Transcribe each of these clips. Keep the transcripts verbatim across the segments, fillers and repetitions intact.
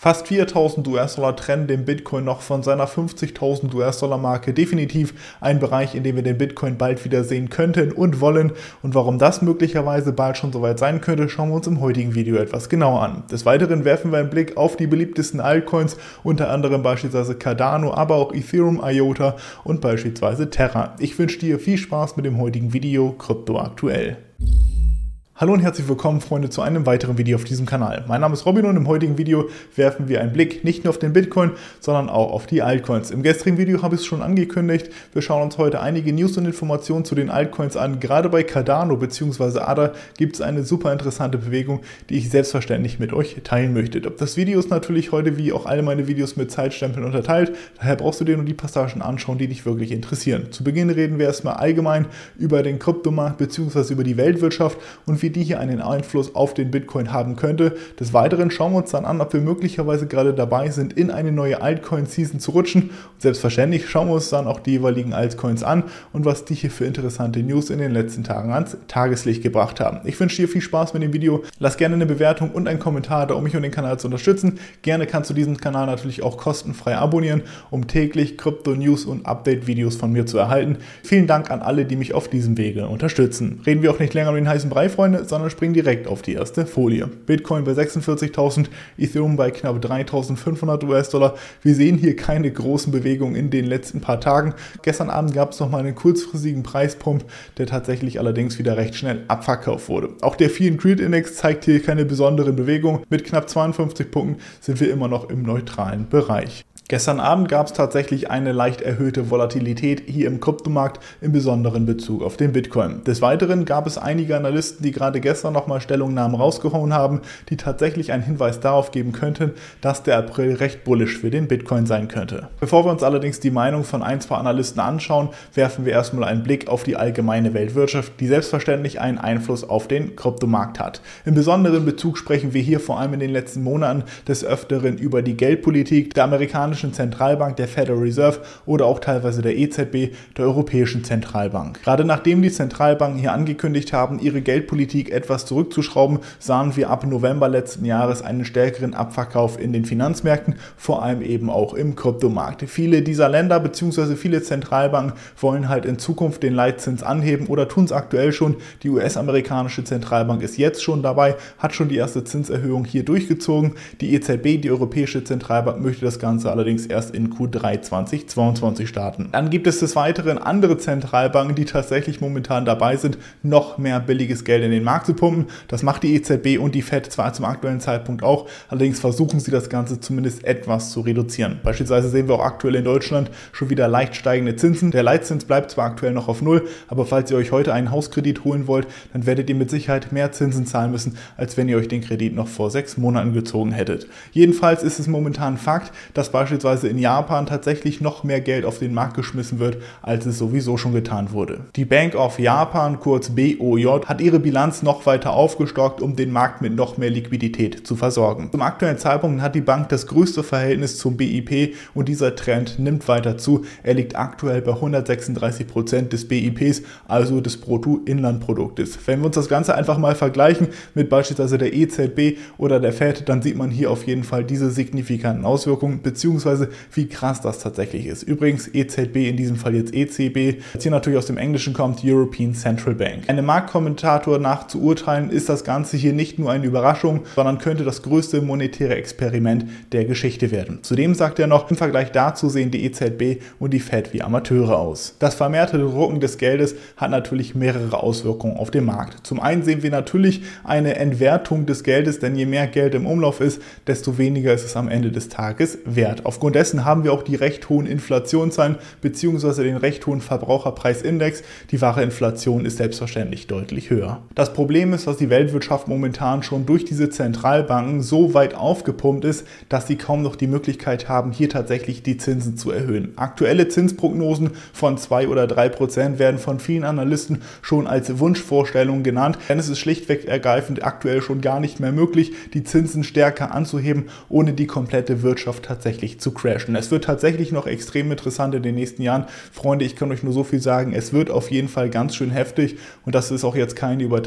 Fast viertausend US-Dollar trennen den Bitcoin noch von seiner fünfzigtausend US-Dollar-Marke. Definitiv ein Bereich, in dem wir den Bitcoin bald wieder sehen könnten und wollen. Und warum das möglicherweise bald schon soweit sein könnte, schauen wir uns im heutigen Video etwas genauer an. Des Weiteren werfen wir einen Blick auf die beliebtesten Altcoins, unter anderem beispielsweise Cardano, aber auch Ethereum, I O T A und beispielsweise Terra. Ich wünsche dir viel Spaß mit dem heutigen Video Krypto aktuell. Hallo und herzlich willkommen, Freunde, zu einem weiteren Video auf diesem Kanal. Mein Name ist Robin und im heutigen Video werfen wir einen Blick nicht nur auf den Bitcoin, sondern auch auf die Altcoins. Im gestrigen Video habe ich es schon angekündigt. Wir schauen uns heute einige News und Informationen zu den Altcoins an. Gerade bei Cardano bzw. A D A gibt es eine super interessante Bewegung, die ich selbstverständlich mit euch teilen möchte. Das Video ist natürlich heute wie auch alle meine Videos mit Zeitstempeln unterteilt. Daher brauchst du dir nur die Passagen anschauen, die dich wirklich interessieren. Zu Beginn reden wir erstmal allgemein über den Kryptomarkt bzw. über die Weltwirtschaft und wie die hier einen Einfluss auf den Bitcoin haben könnte. Des Weiteren schauen wir uns dann an, ob wir möglicherweise gerade dabei sind, in eine neue Altcoin-Season zu rutschen. Und selbstverständlich schauen wir uns dann auch die jeweiligen Altcoins an und was die hier für interessante News in den letzten Tagen ans Tageslicht gebracht haben. Ich wünsche dir viel Spaß mit dem Video. Lass gerne eine Bewertung und einen Kommentar da, um mich und den Kanal zu unterstützen. Gerne kannst du diesen Kanal natürlich auch kostenfrei abonnieren, um täglich Krypto-News und Update-Videos von mir zu erhalten. Vielen Dank an alle, die mich auf diesem Wege unterstützen. Reden wir auch nicht länger um den heißen Brei, Freunde, sondern springen direkt auf die erste Folie. Bitcoin bei sechsundvierzigtausend, Ethereum bei knapp dreitausendfünfhundert US-Dollar. Wir sehen hier keine großen Bewegungen in den letzten paar Tagen. Gestern Abend gab es noch mal einen kurzfristigen Preispump, der tatsächlich allerdings wieder recht schnell abverkauft wurde. Auch der Fear and Greed Index zeigt hier keine besonderen Bewegungen. Mit knapp zweiundfünfzig Punkten sind wir immer noch im neutralen Bereich. Gestern Abend gab es tatsächlich eine leicht erhöhte Volatilität hier im Kryptomarkt, im besonderen Bezug auf den Bitcoin. Des Weiteren gab es einige Analysten, die gerade gestern nochmal Stellungnahmen rausgehauen haben, die tatsächlich einen Hinweis darauf geben könnten, dass der April recht bullish für den Bitcoin sein könnte. Bevor wir uns allerdings die Meinung von ein, zwei Analysten anschauen, werfen wir erstmal einen Blick auf die allgemeine Weltwirtschaft, die selbstverständlich einen Einfluss auf den Kryptomarkt hat. Im besonderen Bezug sprechen wir hier vor allem in den letzten Monaten des Öfteren über die Geldpolitik der amerikanischen Zentralbank, der Federal Reserve oder auch teilweise der E Z B, der Europäischen Zentralbank. Gerade nachdem die Zentralbanken hier angekündigt haben, ihre Geldpolitik etwas zurückzuschrauben, sahen wir ab November letzten Jahres einen stärkeren Abverkauf in den Finanzmärkten, vor allem eben auch im Kryptomarkt. Viele dieser Länder bzw. viele Zentralbanken wollen halt in Zukunft den Leitzins anheben oder tun es aktuell schon. Die U S-amerikanische Zentralbank ist jetzt schon dabei, hat schon die erste Zinserhöhung hier durchgezogen. Die E Z B, die Europäische Zentralbank, möchte das Ganze allerdings erst in Q drei zweitausendzweiundzwanzig starten. Dann gibt es des Weiteren andere Zentralbanken, die tatsächlich momentan dabei sind, noch mehr billiges Geld in den Markt zu pumpen. Das macht die E Z B und die Fed zwar zum aktuellen Zeitpunkt auch, allerdings versuchen sie das Ganze zumindest etwas zu reduzieren. Beispielsweise sehen wir auch aktuell in Deutschland schon wieder leicht steigende Zinsen. Der Leitzins bleibt zwar aktuell noch auf Null, aber falls ihr euch heute einen Hauskredit holen wollt, dann werdet ihr mit Sicherheit mehr Zinsen zahlen müssen, als wenn ihr euch den Kredit noch vor sechs Monaten gezogen hättet. Jedenfalls ist es momentan Fakt, dass beispielsweise in Japan tatsächlich noch mehr Geld auf den Markt geschmissen wird, als es sowieso schon getan wurde. Die Bank of Japan, kurz B O J, hat ihre Bilanz noch weiter aufgestockt, um den Markt mit noch mehr Liquidität zu versorgen. Zum aktuellen Zeitpunkt hat die Bank das größte Verhältnis zum B I P und dieser Trend nimmt weiter zu. Er liegt aktuell bei hundertsechsunddreißig Prozent des B I Ps, also des Bruttoinlandproduktes. Wenn wir uns das Ganze einfach mal vergleichen mit beispielsweise der E Z B oder der Fed, dann sieht man hier auf jeden Fall diese signifikanten Auswirkungen, beziehungsweise wie krass das tatsächlich ist. Übrigens E Z B, in diesem Fall jetzt E C B, jetzt hier natürlich aus dem Englischen kommt, European Central Bank. Einem Marktkommentator nach zu urteilen, ist das Ganze hier nicht nur eine Überraschung, sondern könnte das größte monetäre Experiment der Geschichte werden. Zudem sagt er noch, im Vergleich dazu sehen die E Z B und die Fed wie Amateure aus. Das vermehrte Drucken des Geldes hat natürlich mehrere Auswirkungen auf den Markt. Zum einen sehen wir natürlich eine Entwertung des Geldes, denn je mehr Geld im Umlauf ist, desto weniger ist es am Ende des Tages wert. Aufgrund dessen haben wir auch die recht hohen Inflationszahlen bzw. den recht hohen Verbraucherpreisindex. Die wahre Inflation ist selbstverständlich deutlich höher. Das Problem ist, dass die Weltwirtschaft momentan schon durch diese Zentralbanken so weit aufgepumpt ist, dass sie kaum noch die Möglichkeit haben, hier tatsächlich die Zinsen zu erhöhen. Aktuelle Zinsprognosen von zwei oder drei Prozent werden von vielen Analysten schon als Wunschvorstellung genannt, denn es ist schlichtweg ergreifend aktuell schon gar nicht mehr möglich, die Zinsen stärker anzuheben, ohne die komplette Wirtschaft tatsächlich zu crashen. Es wird tatsächlich noch extrem interessant in den nächsten Jahren. Freunde, ich kann euch nur so viel sagen, es wird auf jeden Fall ganz schön heftig und das ist auch jetzt keine Übertreibung.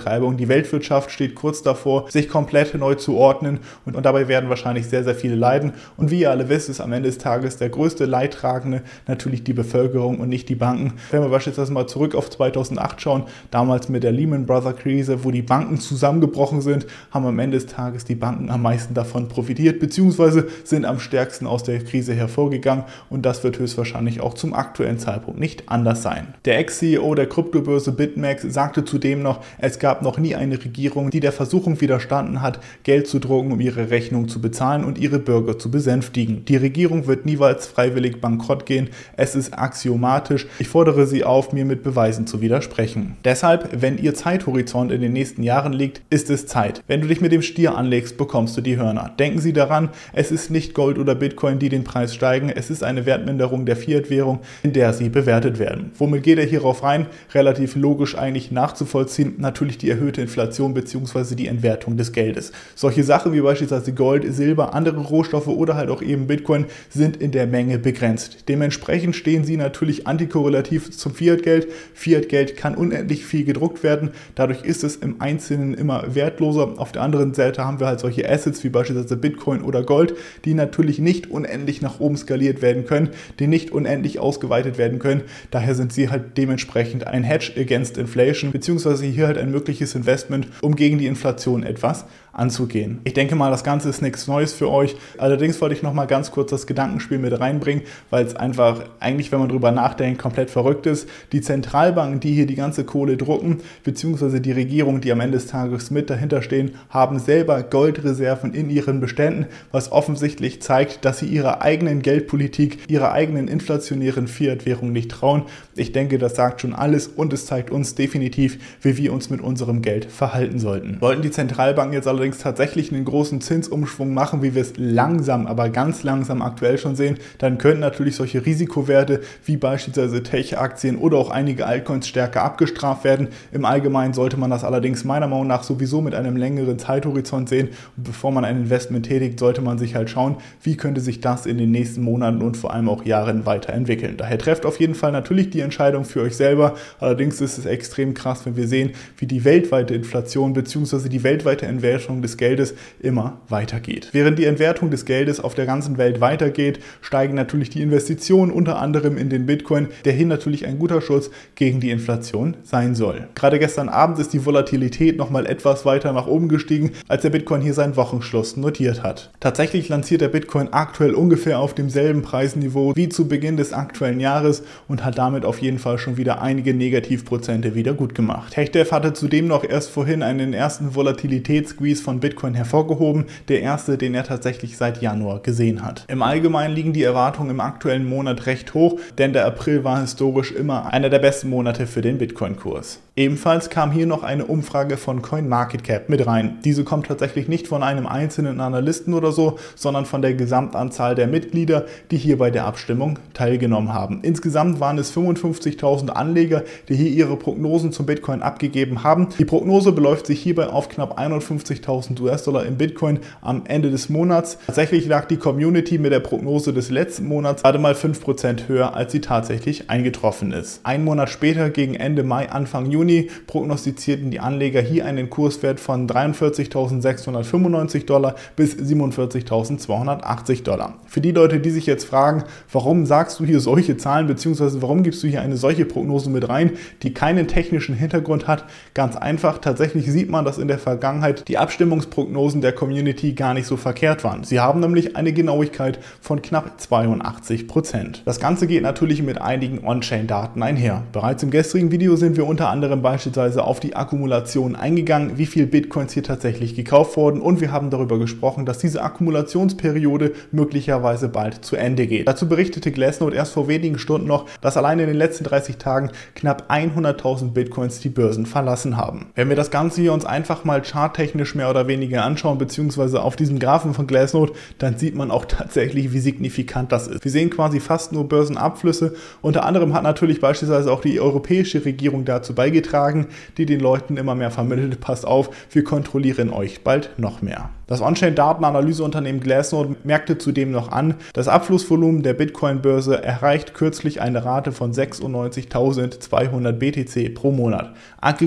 Übertreibung. Die Weltwirtschaft steht kurz davor, sich komplett neu zu ordnen und, und dabei werden wahrscheinlich sehr, sehr viele leiden. Und wie ihr alle wisst, ist am Ende des Tages der größte Leidtragende natürlich die Bevölkerung und nicht die Banken. Wenn wir beispielsweise mal zurück auf zweitausendacht schauen, damals mit der Lehman Brothers Krise, wo die Banken zusammengebrochen sind, haben am Ende des Tages die Banken am meisten davon profitiert, beziehungsweise sind am stärksten aus der Krise hervorgegangen und das wird höchstwahrscheinlich auch zum aktuellen Zeitpunkt nicht anders sein. Der Ex-C E O der Kryptobörse BitMEX sagte zudem noch, es gab noch nie eine Regierung, die der Versuchung widerstanden hat, Geld zu drucken, um ihre Rechnung zu bezahlen und ihre Bürger zu besänftigen. Die Regierung wird niemals freiwillig bankrott gehen, es ist axiomatisch. Ich fordere Sie auf, mir mit Beweisen zu widersprechen. Deshalb, wenn Ihr Zeithorizont in den nächsten Jahren liegt, ist es Zeit. Wenn du dich mit dem Stier anlegst, bekommst du die Hörner. Denken Sie daran, es ist nicht Gold oder Bitcoin, die den Preis steigen, es ist eine Wertminderung der Fiat-Währung, in der sie bewertet werden. Womit geht er hierauf rein? Relativ logisch eigentlich nachzuvollziehen, natürlich die erhöhte Inflation bzw. die Entwertung des Geldes. Solche Sachen wie beispielsweise Gold, Silber, andere Rohstoffe oder halt auch eben Bitcoin sind in der Menge begrenzt. Dementsprechend stehen sie natürlich antikorrelativ zum Fiat-Geld. Fiat-Geld kann unendlich viel gedruckt werden, dadurch ist es im Einzelnen immer wertloser. Auf der anderen Seite haben wir halt solche Assets wie beispielsweise Bitcoin oder Gold, die natürlich nicht unendlich nach oben skaliert werden können, die nicht unendlich ausgeweitet werden können. Daher sind sie halt dementsprechend ein Hedge against Inflation, beziehungsweise hier halt ein mögliches Investment, um gegen die Inflation etwas anzugehen. Ich denke mal, das Ganze ist nichts Neues für euch. Allerdings wollte ich noch mal ganz kurz das Gedankenspiel mit reinbringen, weil es einfach eigentlich, wenn man drüber nachdenkt, komplett verrückt ist. Die Zentralbanken, die hier die ganze Kohle drucken, beziehungsweise die Regierung, die am Ende des Tages mit dahinter stehen, haben selber Goldreserven in ihren Beständen, was offensichtlich zeigt, dass sie ihrer eigenen Geldpolitik, ihrer eigenen inflationären Fiat-Währung nicht trauen. Ich denke, das sagt schon alles und es zeigt uns definitiv, wie wir uns mit unserem Geld verhalten sollten. Sollten die Zentralbanken jetzt allerdings tatsächlich einen großen Zinsumschwung machen, wie wir es langsam, aber ganz langsam aktuell schon sehen, dann könnten natürlich solche Risikowerte wie beispielsweise Tech-Aktien oder auch einige Altcoins stärker abgestraft werden. Im Allgemeinen sollte man das allerdings meiner Meinung nach sowieso mit einem längeren Zeithorizont sehen. Und bevor man ein Investment tätigt, sollte man sich halt schauen, wie könnte sich das in den nächsten Monaten und vor allem auch Jahren weiterentwickeln. Daher trefft auf jeden Fall natürlich die Entscheidung für euch selber. Allerdings ist es extrem krass, wenn wir sehen, wie die weltweite Inflation bzw. die weltweite Entwertung des Geldes immer weitergeht. Während die Entwertung des Geldes auf der ganzen Welt weitergeht, steigen natürlich die Investitionen unter anderem in den Bitcoin, der hier natürlich ein guter Schutz gegen die Inflation sein soll. Gerade gestern Abend ist die Volatilität nochmal etwas weiter nach oben gestiegen, als der Bitcoin hier seinen Wochenschluss notiert hat. Tatsächlich lanciert der Bitcoin aktuell ungefähr auf demselben Preisniveau wie zu Beginn des aktuellen Jahres und hat damit auf jeden Fall schon wieder einige Negativprozente wieder gut gemacht. TechDev hatte zudem noch erst vorhin einen ersten Volatilitätssqueeze von Bitcoin hervorgehoben, der erste, den er tatsächlich seit Januar gesehen hat. Im Allgemeinen liegen die Erwartungen im aktuellen Monat recht hoch, denn der April war historisch immer einer der besten Monate für den Bitcoin-Kurs. Ebenfalls kam hier noch eine Umfrage von CoinMarketCap mit rein. Diese kommt tatsächlich nicht von einem einzelnen Analysten oder so, sondern von der Gesamtanzahl der Mitglieder, die hier bei der Abstimmung teilgenommen haben. Insgesamt waren es fünfundfünfzigtausend Anleger, die hier ihre Prognosen zum Bitcoin abgegeben haben. Die Prognose beläuft sich hierbei auf knapp einundfünfzigtausend US-Dollar im Bitcoin am Ende des Monats. Tatsächlich lag die Community mit der Prognose des letzten Monats gerade mal fünf Prozent höher, als sie tatsächlich eingetroffen ist. Ein Monat später, gegen Ende Mai, Anfang Juni, prognostizierten die Anleger hier einen Kurswert von dreiundvierzigtausendsechshundertfünfundneunzig Dollar bis siebenundvierzigtausendzweihundertachtzig Dollar. Für die Leute, die sich jetzt fragen, warum sagst du hier solche Zahlen, beziehungsweise warum gibst du hier eine solche Prognose mit rein, die keinen technischen Hintergrund hat, ganz einfach, tatsächlich sieht man, dass in der Vergangenheit die Abstimmungsprognosen der Community gar nicht so verkehrt waren. Sie haben nämlich eine Genauigkeit von knapp zweiundachtzig Prozent. Das Ganze geht natürlich mit einigen On-Chain-Daten einher. Bereits im gestrigen Video sind wir unter anderem beispielsweise auf die Akkumulation eingegangen, wie viel Bitcoins hier tatsächlich gekauft wurden und wir haben darüber gesprochen, dass diese Akkumulationsperiode möglicherweise bald zu Ende geht. Dazu berichtete Glassnode erst vor wenigen Stunden noch, dass allein in den letzten dreißig Tagen knapp hunderttausend Bitcoins die Börsen verlassen haben. Wenn wir das Ganze hier uns einfach mal charttechnisch mehr oder weniger anschauen, beziehungsweise auf diesem Graphen von Glassnode, dann sieht man auch tatsächlich, wie signifikant das ist. Wir sehen quasi fast nur Börsenabflüsse. Unter anderem hat natürlich beispielsweise auch die europäische Regierung dazu beigetragen, die den Leuten immer mehr vermittelt, passt auf, wir kontrollieren euch bald noch mehr. Das On-Chain-Datenanalyseunternehmen Glassnode merkte zudem noch an, das Abflussvolumen der Bitcoin-Börse erreicht kürzlich eine Rate von sechsundneunzigtausendzweihundert B T C pro Monat. Aggregierte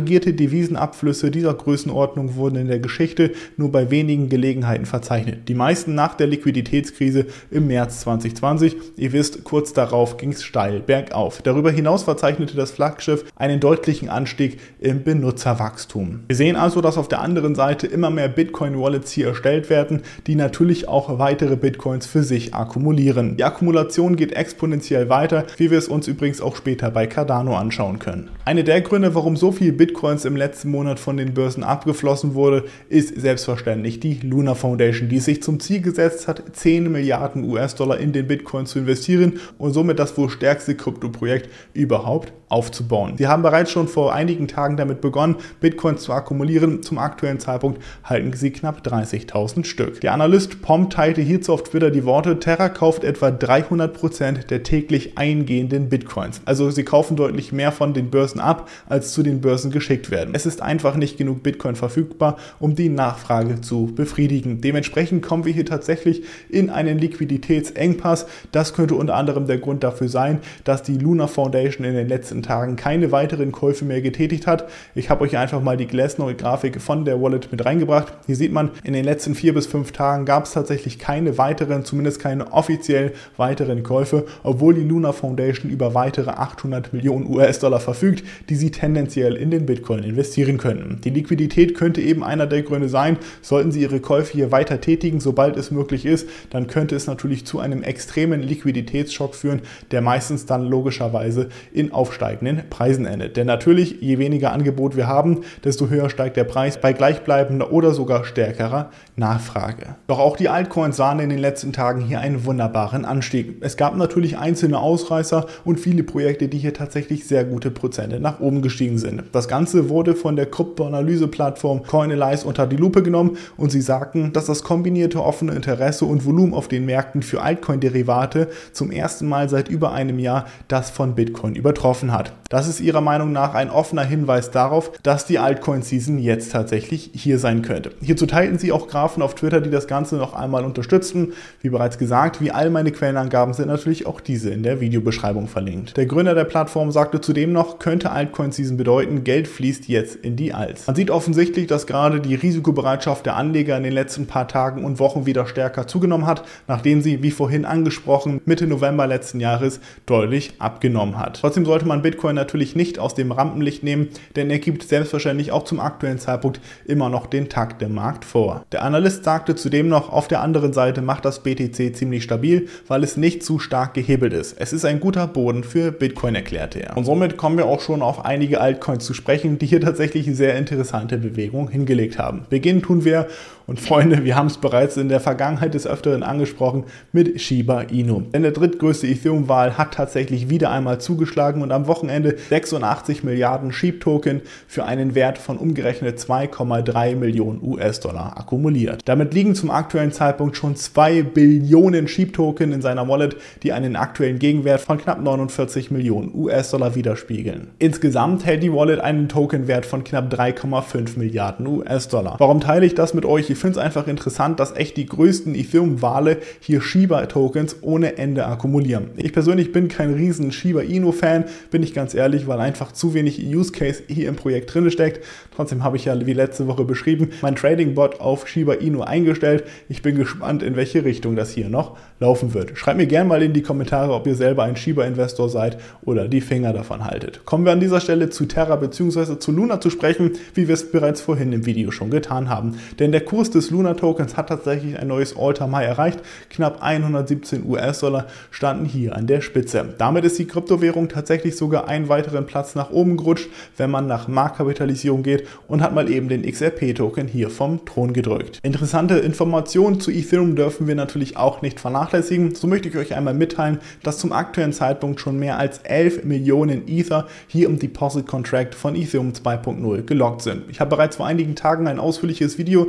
Devisenabflüsse dieser Größenordnung wurden in der Geschichte nur bei wenigen Gelegenheiten verzeichnet. Die meisten nach der Liquiditätskrise im März zwanzig zwanzig. Ihr wisst, kurz darauf ging es steil bergauf. Darüber hinaus verzeichnete das Flaggschiff einen deutlichen Anstieg im Benutzerwachstum. Wir sehen also, dass auf der anderen Seite immer mehr Bitcoin-Wallets hier erstellt werden, die natürlich auch weitere Bitcoins für sich akkumulieren. Die Akkumulation geht exponentiell weiter, wie wir es uns übrigens auch später bei Cardano anschauen können. Eine der Gründe, warum so viel Bitcoins im letzten Monat von den Börsen abgeflossen wurde, ist selbstverständlich die Luna Foundation, die sich zum Ziel gesetzt hat, zehn Milliarden U S-Dollar in den Bitcoin zu investieren und somit das wohl stärkste Kryptoprojekt überhaupt aufzubauen. Sie haben bereits schon vor einigen Tagen damit begonnen, Bitcoins zu akkumulieren. Zum aktuellen Zeitpunkt halten sie knapp dreißigtausend Stück. Der Analyst Pom teilte hierzu auf Twitter die Worte: Terra kauft etwa dreihundert Prozent der täglich eingehenden Bitcoins. Also sie kaufen deutlich mehr von den Börsen ab, als zu den Börsen geschickt werden. Es ist einfach nicht genug Bitcoin verfügbar, um die Nachfrage zu befriedigen. Dementsprechend kommen wir hier tatsächlich in einen Liquiditätsengpass. Das könnte unter anderem der Grund dafür sein, dass die Luna Foundation in den letzten Tagen keine weiteren Käufe mehr getätigt hat. Ich habe euch einfach mal die Glassnode-Grafik von der Wallet mit reingebracht. Hier sieht man, in den letzten vier bis fünf Tagen gab es tatsächlich keine weiteren, zumindest keine offiziell weiteren Käufe, obwohl die Luna Foundation über weitere achthundert Millionen U S-Dollar verfügt, die sie tendenziell in den Bitcoin investieren könnten. Die Liquidität könnte eben einer der Gründe sein. Sollten sie ihre Käufe hier weiter tätigen, sobald es möglich ist, dann könnte es natürlich zu einem extremen Liquiditätsschock führen, der meistens dann logischerweise in aufsteigenden Preisen endet. Denn natürlich, je weniger Angebot wir haben, desto höher steigt der Preis bei gleichbleibender oder sogar stärkerer Nachfrage. Doch auch die Altcoins sahen in den letzten Tagen hier einen wunderbaren Anstieg. Es gab natürlich einzelne Ausreißer und viele Projekte, die hier tatsächlich sehr gute Prozente nach oben gestiegen sind. Das Ganze wurde von der Kryptoanalyse-Plattform Coinalyze unter die Lupe genommen und sie sagten, dass das kombinierte offene Interesse und Volumen auf den Märkten für Altcoin-Derivate zum ersten Mal seit über einem Jahr das von Bitcoin übertroffen hat. Das ist ihrer Meinung nach ein offener Hinweis darauf, dass die Altcoin-Season jetzt tatsächlich hier sein könnte. Hierzu teilten sie auch Graphen auf Twitter, die das Ganze noch einmal unterstützten. Wie bereits gesagt, wie all meine Quellenangaben sind natürlich auch diese in der Videobeschreibung verlinkt. Der Gründer der Plattform sagte zudem noch, könnte Altcoin-Season bedeuten, Geld fließt jetzt in die Alts. Man sieht offensichtlich, dass gerade die Risikobereitschaft der Anleger in den letzten paar Tagen und Wochen wieder stärker zugenommen hat, nachdem sie, wie vorhin angesprochen, Mitte November letzten Jahres deutlich abgenommen hat. Trotzdem sollte man Bitcoin natürlich nicht aus dem Rampenlicht nehmen, denn er gibt selbstverständlich auch zum aktuellen Zeitpunkt immer noch den Takt im Markt vor. Der Analyst sagte zudem noch, auf der anderen Seite macht das B T C ziemlich stabil, weil es nicht zu stark gehebelt ist. Es ist ein guter Boden für Bitcoin, erklärte er. Und somit kommen wir auch schon auf einige Altcoins zu sprechen, die hier tatsächlich sehr interessante Bewegungen hingelegt haben. Beginnen tun wir, und Freunde, wir haben es bereits in der Vergangenheit des Öfteren angesprochen, mit Shiba Inu. Denn der drittgrößte Ethereum-Wal hat tatsächlich wieder einmal zugeschlagen und am Wochenende sechsundachtzig Milliarden Sheep-Token für einen Wert von umgerechnet zwei Komma drei Millionen U S-Dollar akkumuliert. Damit liegen zum aktuellen Zeitpunkt schon zwei Billionen Sheep-Token in seiner Wallet, die einen aktuellen Gegenwert von knapp neunundvierzig Millionen U S-Dollar widerspiegeln. Insgesamt hält die Wallet einen Tokenwert von knapp drei Komma fünf Milliarden U S-Dollar. Warum teile ich das mit euch? Ich finde es einfach interessant, dass echt die größten Ethereum-Wale hier Shiba-Tokens ohne Ende akkumulieren. Ich persönlich bin kein riesen Shiba Inu-Fan, bin ich ganz ehrlich, weil einfach zu wenig Use Case hier im Projekt drin steckt. Trotzdem habe ich ja, wie letzte Woche beschrieben, mein Trading-Bot auf Shiba Inu eingestellt. Ich bin gespannt, in welche Richtung das hier noch laufen wird. Schreibt mir gerne mal in die Kommentare, ob ihr selber ein Shiba-Investor seid oder die Finger davon haltet. Kommen wir an dieser Stelle zu Terra bzw. zu Luna zu sprechen, wie wir es bereits vorhin im Video schon getan haben. Denn der Kurs des Luna Tokens hat tatsächlich ein neues All-Time-High erreicht. Knapp hundertsiebzehn U S-Dollar standen hier an der Spitze. Damit ist die Kryptowährung tatsächlich sogar einen weiteren Platz nach oben gerutscht, wenn man nach Marktkapitalisierung geht, und hat mal eben den X R P-Token hier vom Thron gedrückt. Interessante Informationen zu Ethereum dürfen wir natürlich auch nicht vernachlässigen. So möchte ich euch einmal mitteilen, dass zum aktuellen Zeitpunkt schon mehr als elf Millionen Ether hier im Deposit Contract von Ethereum zwei Punkt null gelockt sind. Ich habe bereits vor einigen Tagen ein ausführliches Video zu Ethereum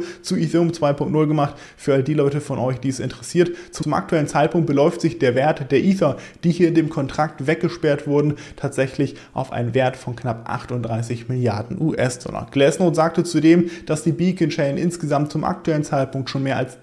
Ethereum zwei Punkt null gemacht, für all die Leute von euch, die es interessiert. Zum aktuellen Zeitpunkt beläuft sich der Wert der Ether, die hier in dem Kontrakt weggesperrt wurden, tatsächlich auf einen Wert von knapp achtunddreißig Milliarden U S-Dollar. Glassnode sagte zudem, dass die Beacon Chain insgesamt zum aktuellen Zeitpunkt schon mehr als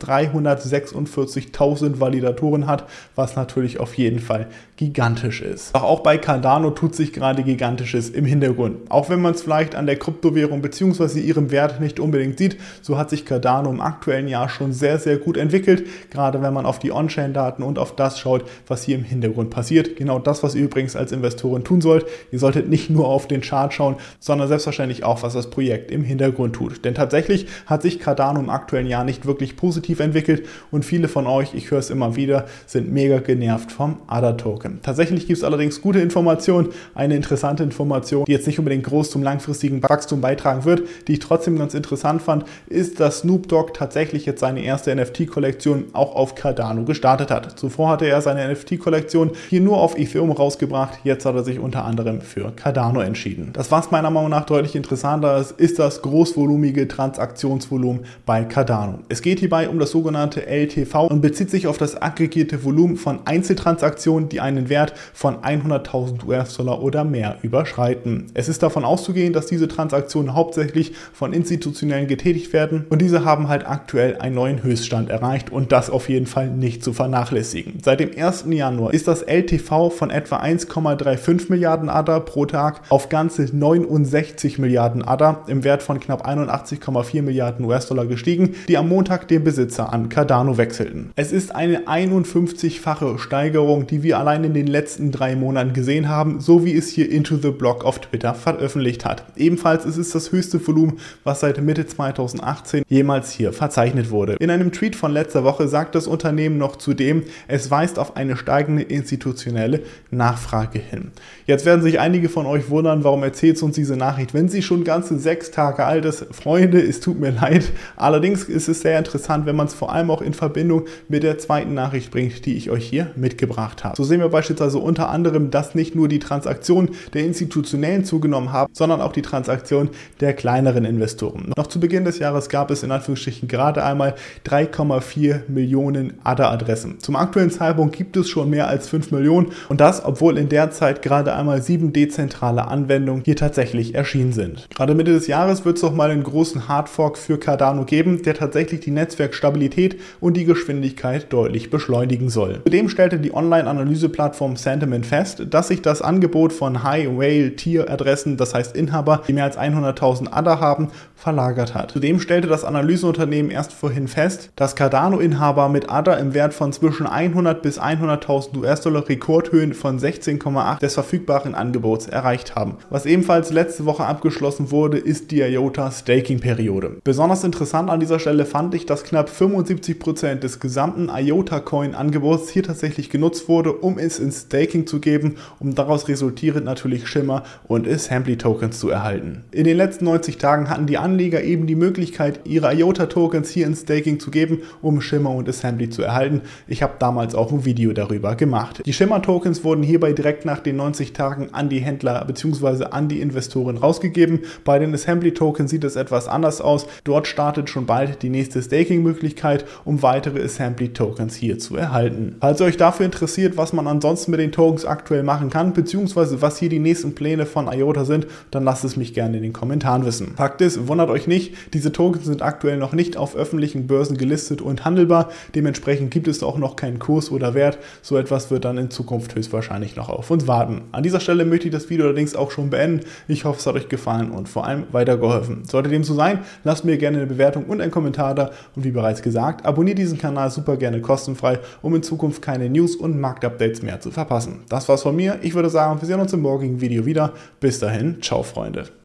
dreihundertsechsundvierzigtausend Validatoren hat, was natürlich auf jeden Fall gigantisch ist. Doch auch bei Cardano tut sich gerade Gigantisches im Hintergrund. Auch wenn man es vielleicht an der Kryptowährung bzw. ihrem Wert nicht unbedingt sieht, so hat sich Cardano im aktuellen Jahr schon sehr, sehr gut entwickelt, gerade wenn man auf die On-Chain-Daten und auf das schaut, was hier im Hintergrund passiert. Genau das, was ihr übrigens als Investoren tun sollt. Ihr solltet nicht nur auf den Chart schauen, sondern selbstverständlich auch, was das Projekt im Hintergrund tut. Denn tatsächlich hat sich Cardano im aktuellen Jahr nicht wirklich positiv entwickelt und viele von euch, ich höre es immer wieder, sind mega genervt vom A D A-Token. Tatsächlich gibt es allerdings gute Informationen, eine interessante Information, die jetzt nicht unbedingt groß zum langfristigen Wachstum beitragen wird, die ich trotzdem ganz interessant fand, ist, dass Snoop Dogg tatsächlich jetzt seine erste N F T-Kollektion auch auf Cardano gestartet hat. Zuvor hatte er seine N F T-Kollektion hier nur auf Ethereum rausgebracht, jetzt hat er sich unter anderem für Cardano entschieden. Das, was meiner Meinung nach deutlich interessanter ist, ist das großvolumige Transaktionsvolumen bei Cardano. Es geht hierbei um das sogenannte L T V und bezieht sich auf das aggregierte Volumen von Einzeltransaktionen, die einen Wert von hunderttausend U S-Dollar oder mehr überschreiten. Es ist davon auszugehen, dass diese Transaktionen hauptsächlich von Institutionellen getätigt werden und diese haben halt aktuell einen neuen Höchststand erreicht und das auf jeden Fall nicht zu vernachlässigen. Seit dem ersten Januar ist das L T V von etwa eins Komma fünfunddreißig Milliarden A D A pro Tag auf ganze neunundsechzig Milliarden A D A im Wert von knapp einundachtzig Komma vier Milliarden U S-Dollar gestiegen, die am Montag den Besitzer an Cardano wechselten. Es ist eine einundfünfzigfache Steigerung, die wir allein in den letzten drei Monaten gesehen haben, so wie es hier Into the Block auf Twitter veröffentlicht hat. Ebenfalls ist es das höchste Volumen, was seit Mitte zweitausendachtzehn jemals hier verzeichnet wurde. In einem Tweet von letzter Woche sagt das Unternehmen noch zudem, es weist auf eine steigende institutionelle Nachfrage hin. Jetzt werden sich einige von euch wundern, warum erzählt uns diese Nachricht, wenn sie schon ganze sechs Tage alt ist. Freunde, es tut mir leid. Allerdings ist es sehr interessant, wenn man es vor allem auch in Verbindung mit der zweiten Nachricht bringt, die ich euch hier mitgebracht habe. So sehen wir beispielsweise unter anderem, dass nicht nur die Transaktionen der Institutionellen zugenommen haben, sondern auch die Transaktionen der kleineren Investoren. Noch zu Beginn des Jahres gab es in Anführungsstrichen gerade einmal drei Komma vier Millionen A D A-Adressen. Zum aktuellen Zeitpunkt gibt es schon mehr als fünf Millionen und das, obwohl in der Zeit gerade einmal sieben dezentrale Anwendungen hier tatsächlich erschienen sind. Gerade Mitte des Jahres wird es noch mal einen großen Hardfork für Cardano geben, der tatsächlich die Netzwerkstabilität und die Geschwindigkeit deutlich beschleunigen soll. Zudem stellte die Online-Analyse-Plattform Sentiment fest, dass sich das Angebot von High-Whale-Tier-Adressen, das heißt Inhaber, die mehr als hunderttausend A D A haben, verlagert hat. Zudem stellte das Analyseunternehmen erst vorhin fest, dass Cardano-Inhaber mit A D A im Wert von zwischen hundert bis hunderttausend U S-Dollar Rekordhöhen von sechzehn Komma acht des verfügbaren Angebots erreicht haben. Was ebenfalls letzte Woche abgeschlossen wurde, ist die I O T A-Staking-Periode. Besonders interessant an dieser Stelle fand ich, dass knapp fünfundsiebzig Prozent des gesamten I O T A-Coin-Angebots hier tatsächlich genutzt wurde, um es ins Staking zu geben, um daraus resultierend natürlich Shimmer und Assembly-Tokens zu erhalten. In den letzten neunzig Tagen hatten die Anleger eben die Möglichkeit, ihre I O T A-Tokens hier ins Staking zu geben, um Shimmer und Assembly zu erhalten. Ich habe damals auch ein Video darüber gemacht. Die Shimmer-Tokens wurden hierbei direkt nach den neunzig Tagen an die Händler bzw. an die Investoren rausgegeben. Bei den Assembly-Tokens sieht es etwas anders aus. Dort startet schon bald die nächste Staking-Möglichkeit, um weitere Assembly-Tokens hier zu erhalten. Falls ihr euch dafür interessiert, was man ansonsten mit den Tokens aktuell machen kann, beziehungsweise was hier die nächsten Pläne von I O T A sind, dann lasst es mich gerne in den Kommentaren wissen. Fakt ist, wundert euch nicht, diese Tokens sind aktuell noch nicht auf öffentlichen Börsen gelistet und handelbar. Dementsprechend gibt es auch noch keinen Kurs oder Wert. So etwas wird dann in Zukunft höchstwahrscheinlich noch auf uns warten. An dieser Stelle möchte ich das Video allerdings auch schon beenden. Ich hoffe, es hat euch gefallen und vor allem weitergeholfen. Sollte dem so sein, lasst mir gerne eine Bewertung und einen Kommentar da. Und wie bereits gesagt, abonniert diesen Kanal super gerne kostenfrei, um in Zukunft keine News und Marktupdates mehr zu verpassen. Das war's von mir. Ich würde sagen, wir sehen uns im morgigen Video wieder. Bis dahin, ciao Freunde.